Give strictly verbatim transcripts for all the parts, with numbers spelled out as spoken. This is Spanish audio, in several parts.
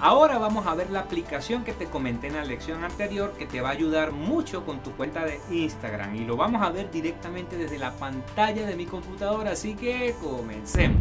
Ahora vamos a ver la aplicación que te comenté en la lección anterior que te va a ayudar mucho con tu cuenta de Instagram y lo vamos a ver directamente desde la pantalla de mi computadora, así que comencemos.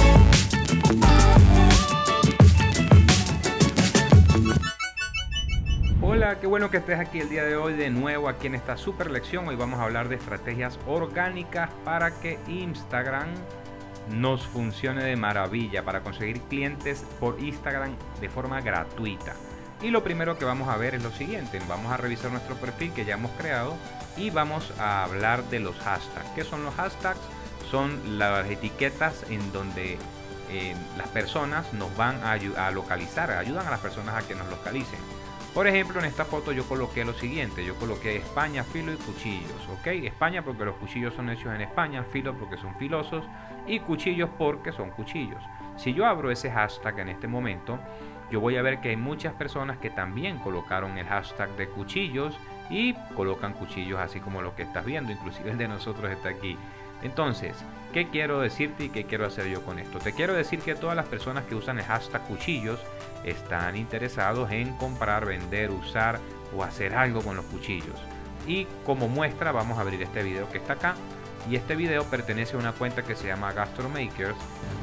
Hola, qué bueno que estés aquí el día de hoy de nuevo aquí en esta super lección. Hoy vamos a hablar de estrategias orgánicas para que Instagram nos funcione de maravilla, para conseguir clientes por Instagram de forma gratuita. Y lo primero que vamos a ver es lo siguiente: vamos a revisar nuestro perfil que ya hemos creado y vamos a hablar de los hashtags. ¿Qué son los hashtags? Son las etiquetas en donde eh, las personas nos van a, a localizar, ayudan a las personas a que nos localicen. Por ejemplo, en esta foto yo coloqué lo siguiente, yo coloqué España, filo y cuchillos, ¿ok? España porque los cuchillos son hechos en España, filo porque son filosos y cuchillos porque son cuchillos. Si yo abro ese hashtag en este momento, yo voy a ver que hay muchas personas que también colocaron el hashtag de cuchillos y colocan cuchillos así como lo que estás viendo, inclusive el de nosotros está aquí. Entonces, ¿qué quiero decirte y qué quiero hacer yo con esto? Te quiero decir que todas las personas que usan el hashtag cuchillos están interesados en comprar, vender, usar o hacer algo con los cuchillos. Y como muestra vamos a abrir este video que está acá. Y este video pertenece a una cuenta que se llama Gastromakers.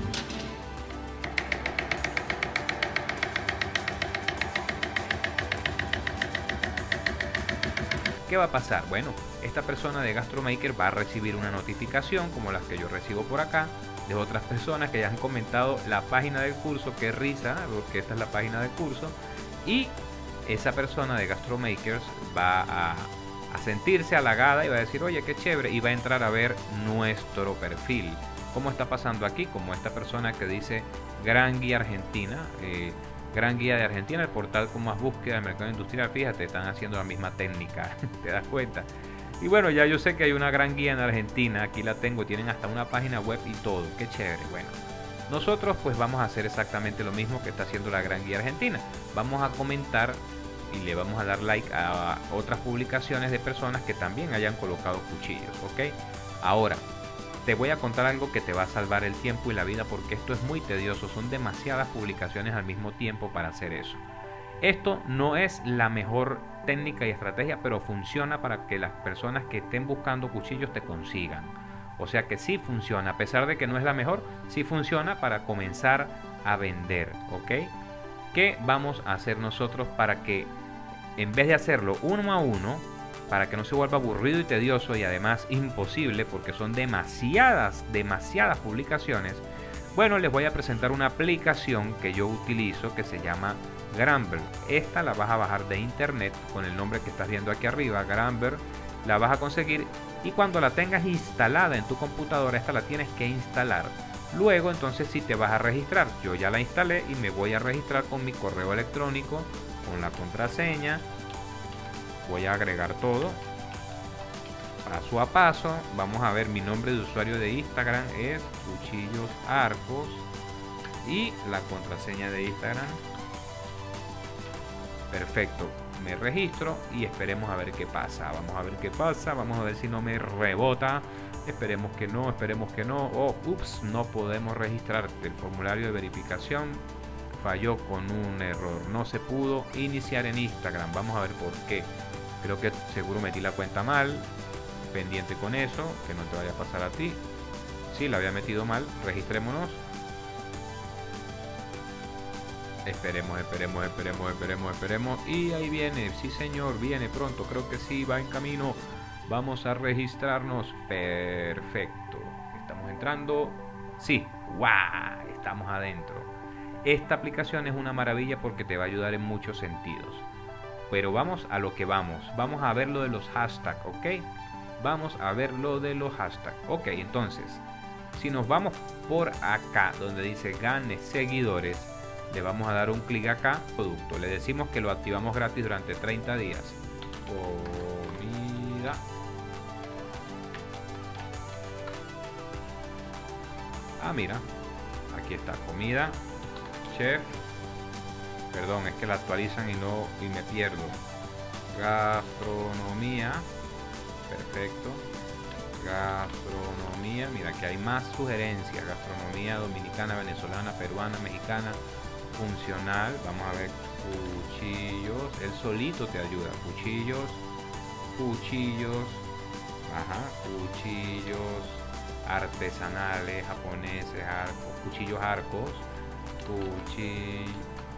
¿Qué va a pasar? Bueno, esta persona de Gastromaker va a recibir una notificación como las que yo recibo por acá de otras personas que ya han comentado la página del curso. Qué risa, porque esta es la página del curso. Y esa persona de Gastromakers va a, a sentirse halagada y va a decir, oye, qué chévere, y va a entrar a ver nuestro perfil. ¿Cómo está pasando aquí? Como esta persona que dice Gran Guía Argentina, eh, Gran Guía de Argentina, el portal con más búsqueda del mercado industrial. Fíjate, están haciendo la misma técnica, ¿te das cuenta? Y bueno, ya yo sé que hay una gran guía en Argentina, aquí la tengo, tienen hasta una página web y todo, qué chévere. Bueno, nosotros pues vamos a hacer exactamente lo mismo que está haciendo la Gran Guía Argentina. Vamos a comentar y le vamos a dar like a otras publicaciones de personas que también hayan colocado cuchillos, ¿ok? Ahora, te voy a contar algo que te va a salvar el tiempo y la vida, porque esto es muy tedioso, son demasiadas publicaciones al mismo tiempo para hacer eso. Esto no es la mejor técnica y estrategia, pero funciona para que las personas que estén buscando cuchillos te consigan. O sea que sí funciona, a pesar de que no es la mejor, sí funciona para comenzar a vender, ¿ok? ¿Qué vamos a hacer nosotros para que, en vez de hacerlo uno a uno, para que no se vuelva aburrido y tedioso y además imposible, porque son demasiadas, demasiadas publicaciones? Bueno, les voy a presentar una aplicación que yo utilizo que se llama Gramble. Esta la vas a bajar de internet con el nombre que estás viendo aquí arriba, Gramble. La vas a conseguir y cuando la tengas instalada en tu computadora, esta la tienes que instalar. Luego entonces sí te vas a registrar. Yo ya la instalé y me voy a registrar con mi correo electrónico, con la contraseña. Voy a agregar todo paso a paso. Vamos a ver, mi nombre de usuario de Instagram es Cuchillos Arcos y la contraseña de Instagram. Perfecto, me registro y esperemos a ver qué pasa. Vamos a ver qué pasa, vamos a ver si no me rebota. Esperemos que no, esperemos que no. Oh, ups, no podemos registrarte. El formulario de verificación falló con un error. No se pudo iniciar en Instagram. Vamos a ver por qué. Creo que seguro metí la cuenta mal. Pendiente con eso, que no te vaya a pasar a ti. Sí, la había metido mal. Registrémonos. Esperemos, esperemos, esperemos, esperemos, esperemos. Y ahí viene, sí señor, viene pronto. Creo que sí, va en camino. Vamos a registrarnos. Perfecto. Estamos entrando. Sí, ¡guau! Estamos adentro. Esta aplicación es una maravilla porque te va a ayudar en muchos sentidos. Pero vamos a lo que vamos. Vamos a ver lo de los hashtags, ¿ok? Vamos a ver lo de los hashtags. Ok, entonces, si nos vamos por acá, donde dice gane seguidores, le vamos a dar un clic acá, producto. Le decimos que lo activamos gratis durante treinta días. Comida. Ah, mira. Aquí está, comida. Chef. Perdón, es que la actualizan y no y me pierdo. Gastronomía. Perfecto. Gastronomía. Mira que hay más sugerencias. Gastronomía dominicana, venezolana, peruana, mexicana. funcional. Vamos a ver, cuchillos, él solito te ayuda. Cuchillos, cuchillos, ajá, cuchillos artesanales, japoneses, arcos, cuchillos arcos, cuchillos,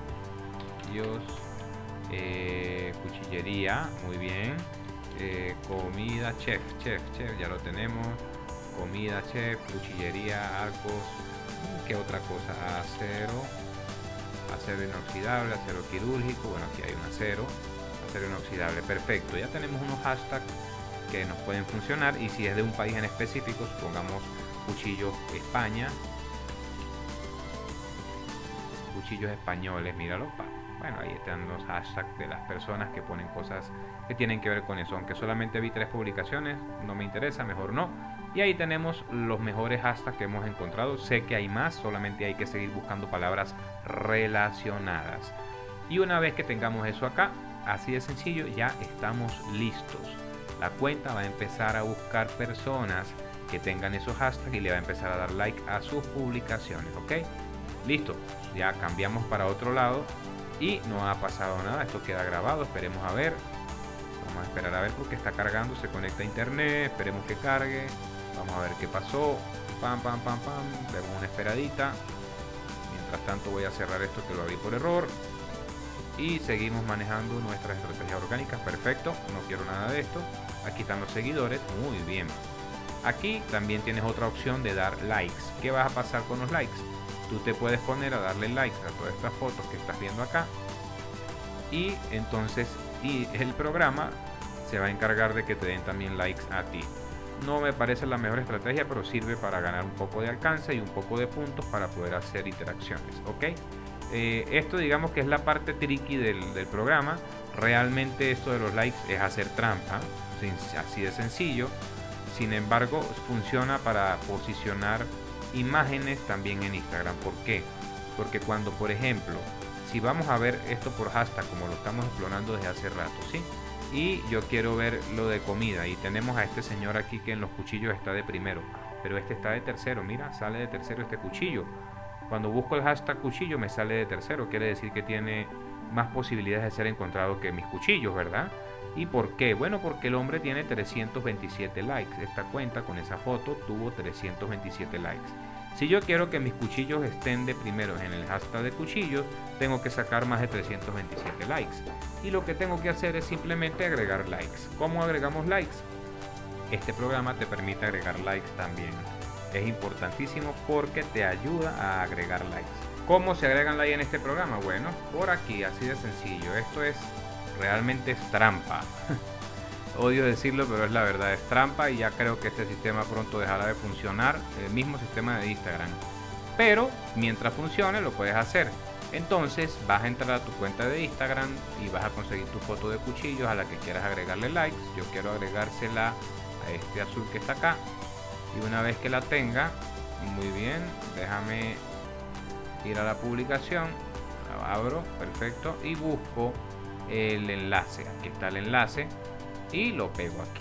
eh, cuchillería, muy bien, eh, comida, chef, chef, chef, ya lo tenemos, comida, chef, cuchillería, arcos, ¿qué otra cosa? Acero, acero inoxidable, acero quirúrgico, bueno, aquí hay un acero, acero inoxidable, perfecto, ya tenemos unos hashtags que nos pueden funcionar. Y si es de un país en específico, supongamos cuchillos España, cuchillos españoles, míralo, pa. Bueno, ahí están los hashtags de las personas que ponen cosas que tienen que ver con eso. Aunque solamente vi tres publicaciones, no me interesa, mejor no. Y ahí tenemos los mejores hashtags que hemos encontrado. Sé que hay más, solamente hay que seguir buscando palabras relacionadas. Y una vez que tengamos eso acá, así de sencillo, ya estamos listos. La cuenta va a empezar a buscar personas que tengan esos hashtags y le va a empezar a dar like a sus publicaciones, ¿ok? Listo, ya cambiamos para otro lado y no ha pasado nada. Esto queda grabado, esperemos a ver. Vamos a esperar a ver porque está cargando, se conecta a internet, esperemos que cargue. Vamos a ver qué pasó. Pam, pam, pam, pam, vemos una esperadita. Mientras tanto voy a cerrar esto que lo abrí por error. Y seguimos manejando nuestras estrategias orgánicas. Perfecto, no quiero nada de esto. Aquí están los seguidores, muy bien. Aquí también tienes otra opción de dar likes. ¿Qué vas a pasar con los likes? Tú te puedes poner a darle likes a todas estas fotos que estás viendo acá. Y entonces y el programa se va a encargar de que te den también likes a ti. No me parece la mejor estrategia, pero sirve para ganar un poco de alcance y un poco de puntos para poder hacer interacciones, ¿ok? Eh, esto digamos que es la parte tricky del, del programa. Realmente esto de los likes es hacer trampa, así de sencillo. Sin embargo, funciona para posicionar imágenes también en Instagram. ¿Por qué? Porque cuando, por ejemplo, si vamos a ver esto por hashtag, como lo estamos explorando desde hace rato, ¿sí? Y yo quiero ver lo de comida y tenemos a este señor aquí que en los cuchillos está de primero, pero este está de tercero. Mira, sale de tercero este cuchillo. Cuando busco el hashtag cuchillo me sale de tercero, quiere decir que tiene más posibilidades de ser encontrado que mis cuchillos, ¿verdad? ¿Y por qué? Bueno, porque el hombre tiene trescientos veintisiete likes. Esta cuenta con esa foto tuvo trescientos veintisiete likes. Si yo quiero que mis cuchillos estén de primeros en el hashtag de cuchillos, tengo que sacar más de trescientos veintisiete likes. Y lo que tengo que hacer es simplemente agregar likes. ¿Cómo agregamos likes? Este programa te permite agregar likes también. Es importantísimo porque te ayuda a agregar likes. ¿Cómo se agregan likes en este programa? Bueno, por aquí, así de sencillo. Esto es, realmente es trampa. Odio decirlo, pero es la verdad, es trampa y ya creo que este sistema pronto dejará de funcionar, el mismo sistema de Instagram. Pero mientras funcione lo puedes hacer. Entonces vas a entrar a tu cuenta de Instagram y vas a conseguir tu foto de cuchillos a la que quieras agregarle likes. Yo quiero agregársela a este azul que está acá. Y una vez que la tenga, muy bien, déjame ir a la publicación, la abro, perfecto, y busco el enlace. Aquí está el enlace y lo pego aquí.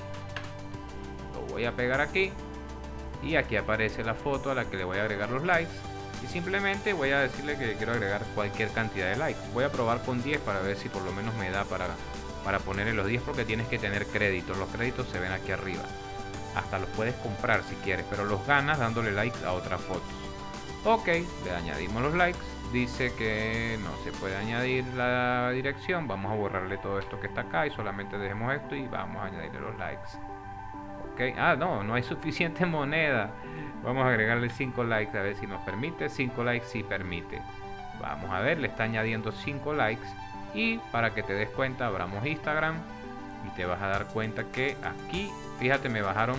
Lo voy a pegar aquí y aquí aparece la foto a la que le voy a agregar los likes. Y simplemente voy a decirle que quiero agregar cualquier cantidad de likes. Voy a probar con diez para ver si por lo menos me da para, para ponerle los diez, porque tienes que tener créditos. Los créditos se ven aquí arriba. Hasta los puedes comprar si quieres, pero los ganas dándole like a otras fotos. Ok, le añadimos los likes. Dice que no se puede añadir la dirección. Vamos a borrarle todo esto que está acá y solamente dejemos esto y vamos a añadirle los likes. Ok, ah, no, no hay suficiente moneda. Vamos a agregarle cinco likes a ver si nos permite. cinco likes sí permite. Vamos a ver, le está añadiendo cinco likes. Y para que te des cuenta, abramos Instagram y te vas a dar cuenta que aquí, fíjate, me bajaron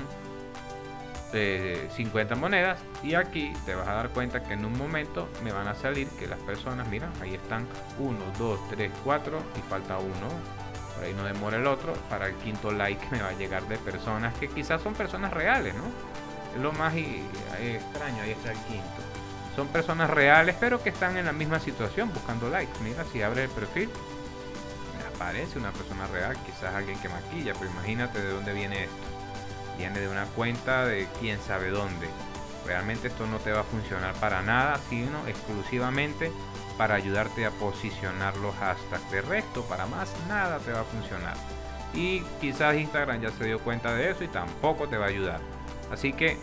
eh, cincuenta monedas. Y aquí te vas a dar cuenta que en un momento me van a salir que las personas, mira, ahí están uno, dos, tres, cuatro y falta uno. Por ahí no demora el otro. Para el quinto like me va a llegar de personas que quizás son personas reales, ¿no? Es lo más y, eh, extraño, ahí está el quinto. Son personas reales, pero que están en la misma situación buscando likes. Mira, si abres el perfil, me aparece una persona real, quizás alguien que maquilla, pero imagínate de dónde viene esto. Viene de una cuenta de quién sabe dónde. Realmente esto no te va a funcionar para nada, sino exclusivamente para ayudarte a posicionar los hashtags. De resto, para más nada te va a funcionar. Y quizás Instagram ya se dio cuenta de eso y tampoco te va a ayudar. Así que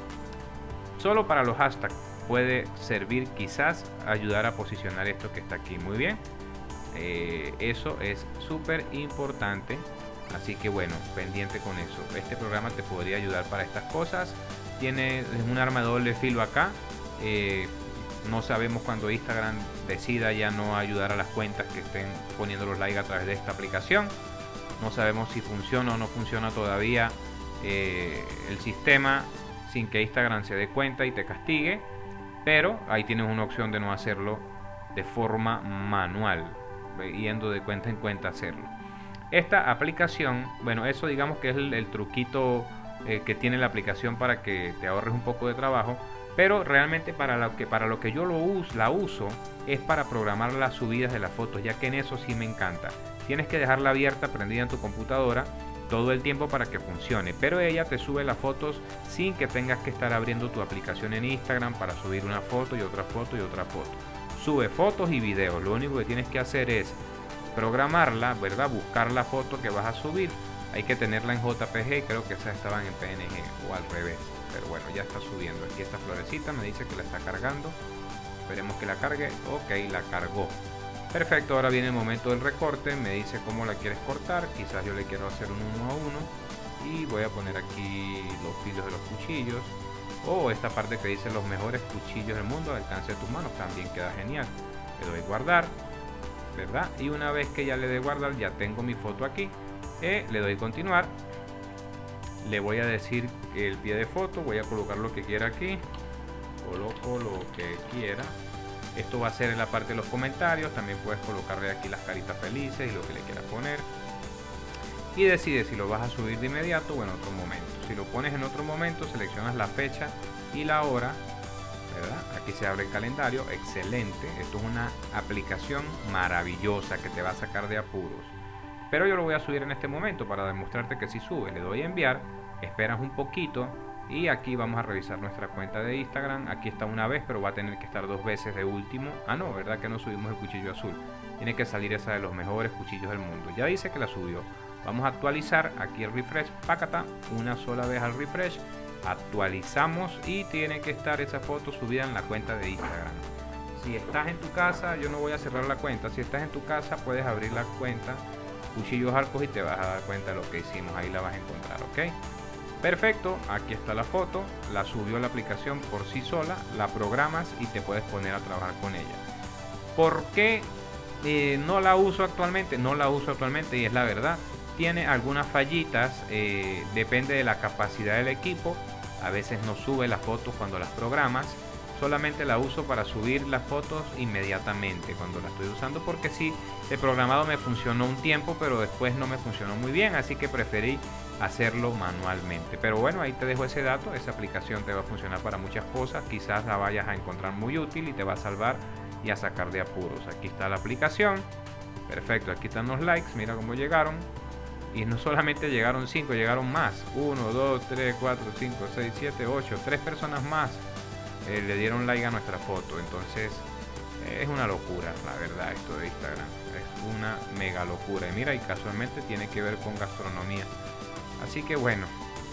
solo para los hashtags puede servir, quizás ayudar a posicionar esto que está aquí. Muy bien, eh, eso es súper importante. Así que bueno, pendiente con eso. Este programa te podría ayudar para estas cosas. Tiene un arma de doble filo acá. Eh, no sabemos cuando Instagram decida ya no ayudar a las cuentas que estén poniendo los likes a través de esta aplicación. No sabemos si funciona o no funciona todavía eh, el sistema sin que Instagram se dé cuenta y te castigue. Pero ahí tienes una opción de no hacerlo de forma manual, yendo de cuenta en cuenta hacerlo. Esta aplicación, bueno, eso digamos que es el, el truquito eh, que tiene la aplicación para que te ahorres un poco de trabajo. Pero realmente para lo que, para lo que yo lo uso, la uso es para programar las subidas de las fotos, ya que en eso sí me encanta. Tienes que dejarla abierta, prendida en tu computadora todo el tiempo para que funcione, pero ella te sube las fotos sin que tengas que estar abriendo tu aplicación en Instagram para subir una foto y otra foto y otra foto. Sube fotos y videos. Lo único que tienes que hacer es programarla, ¿verdad? Buscar la foto que vas a subir. Hay que tenerla en J P G, creo que esas estaban en P N G o al revés. Pero bueno, ya está subiendo. Aquí esta florecita me dice que la está cargando. Esperemos que la cargue. Ok, la cargó. Perfecto, ahora viene el momento del recorte. Me dice cómo la quieres cortar. Quizás yo le quiero hacer un uno a uno. Y voy a poner aquí los filos de los cuchillos. O esta parte que dice los mejores cuchillos del mundo al alcance de tus manos. También queda genial. Le doy guardar, ¿verdad? Y una vez que ya le dé guardar, ya tengo mi foto aquí. Eh, le doy continuar. Le voy a decir el pie de foto. Voy a colocar lo que quiera aquí. Coloco lo que quiera. Esto va a ser en la parte de los comentarios. También puedes colocarle aquí las caritas felices y lo que le quieras poner. Y decides si lo vas a subir de inmediato o en otro momento. Si lo pones en otro momento, seleccionas la fecha y la hora, ¿verdad? Aquí se abre el calendario. Excelente. Esto es una aplicación maravillosa que te va a sacar de apuros. Pero yo lo voy a subir en este momento para demostrarte que si sube. Le doy a enviar. Esperas un poquito. Y aquí vamos a revisar nuestra cuenta de Instagram. Aquí está una vez, pero va a tener que estar dos veces de último. Ah, no, ¿verdad que no subimos el cuchillo azul? Tiene que salir esa de los mejores cuchillos del mundo. Ya dice que la subió. Vamos a actualizar. Aquí el refresh. Pácata. Una sola vez al refresh. Actualizamos y tiene que estar esa foto subida en la cuenta de Instagram. Si estás en tu casa, yo no voy a cerrar la cuenta. Si estás en tu casa, puedes abrir la cuenta Cuchillos Arcos y te vas a dar cuenta de lo que hicimos. Ahí la vas a encontrar, ¿ok? Perfecto, aquí está la foto, la subió la aplicación por sí sola, la programas y te puedes poner a trabajar con ella. ¿Por qué eh, no la uso actualmente? No la uso actualmente y es la verdad. Tiene algunas fallitas, eh, depende de la capacidad del equipo. A veces no sube las fotos cuando las programas. Solamente la uso para subir las fotos inmediatamente cuando la estoy usando, porque sí, el programado me funcionó un tiempo, pero después no me funcionó muy bien, así que preferí hacerlo manualmente. Pero bueno, ahí te dejo ese dato. Esa aplicación te va a funcionar para muchas cosas. Quizás la vayas a encontrar muy útil y te va a salvar y a sacar de apuros. Aquí está la aplicación. Perfecto, aquí están los likes. Mira cómo llegaron. Y no solamente llegaron cinco, llegaron más. uno, dos, tres, cuatro, cinco, seis, siete, ocho. tres personas más eh, le dieron like a nuestra foto. Entonces eh, es una locura, la verdad, esto de Instagram. Es una mega locura. Y mira, y casualmente tiene que ver con gastronomía. Así que bueno,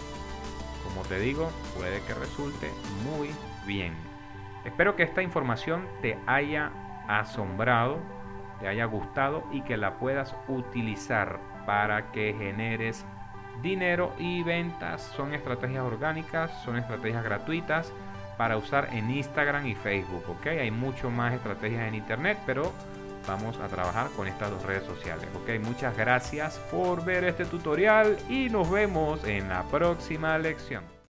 como te digo, puede que resulte muy bien. Espero que esta información te haya asombrado, te haya gustado y que la puedas utilizar para que generes dinero y ventas. Son estrategias orgánicas, son estrategias gratuitas para usar en Instagram y Facebook, ¿ok? Hay mucho más estrategias en internet, pero vamos a trabajar con estas dos redes sociales, ¿ok? Muchas gracias por ver este tutorial y nos vemos en la próxima lección.